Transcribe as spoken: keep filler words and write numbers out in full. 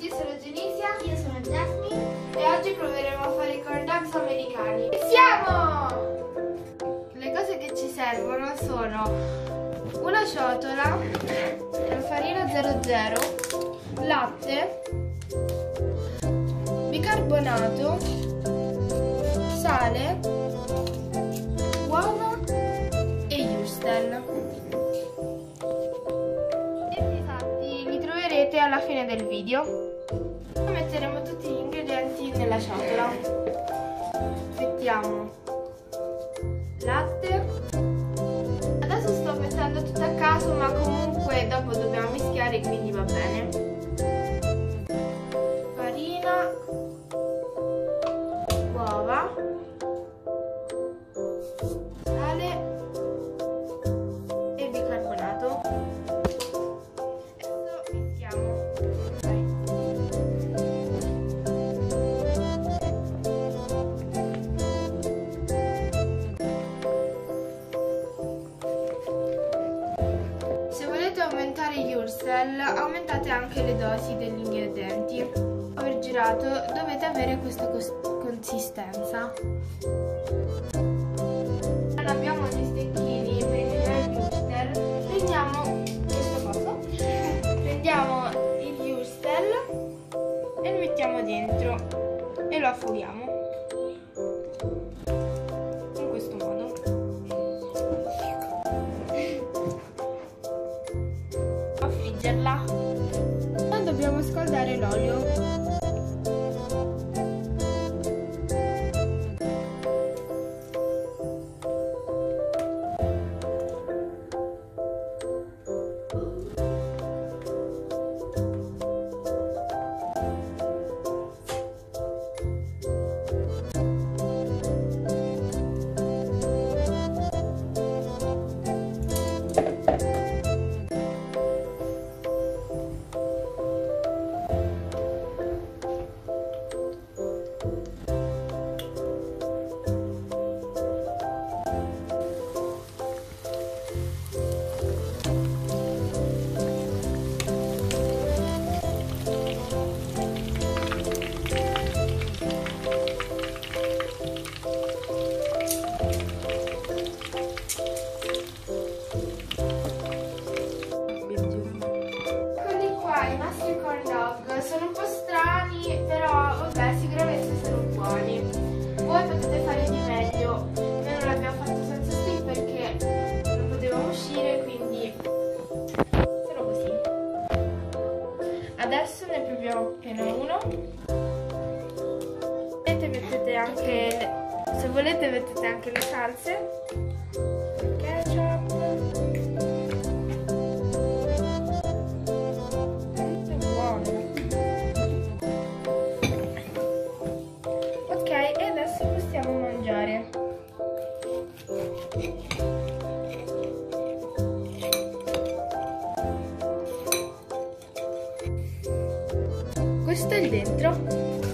tutti, sono Genisia. Io sono Jasmine E oggi proveremo a fare i corn dogs americani. Iniziamo! Le cose che ci servono sono una ciotola, farina zero zero, latte, bicarbonato, sale, uova e Würstel. Gli esatti li troverete alla fine del video. Metteremo tutti gli ingredienti nella ciotola. Mettiamo latte. Adesso sto mettendo tutto a caso, ma comunque dopo dobbiamo mischiare, quindi va bene. Farina, uova, sale e bicarbonato. Adesso mischiamo. Se volete aumentare gli Würstel, aumentate anche le dosi degli ingredienti. Aver girato, dovete avere questa consistenza. Non abbiamo gli stecchini per ingrediare il Würstel. Prendiamo questo coso, prendiamo il Würstel e lo mettiamo dentro e lo affoghiamo in questo modo. A friggerla. Poi dobbiamo scaldare l'olio. I nostri corn dog sono un po' strani, però vabbè, sicuramente sono buoni. Voi potete fare di meglio. Noi non l'abbiamo fatto senza stick perché non potevamo uscire, quindi sono così. Adesso ne proviamo appena uno. E mettete anche le, se volete mettete anche le salse, il ketchup. Possiamo mangiare. Questo è il dentro.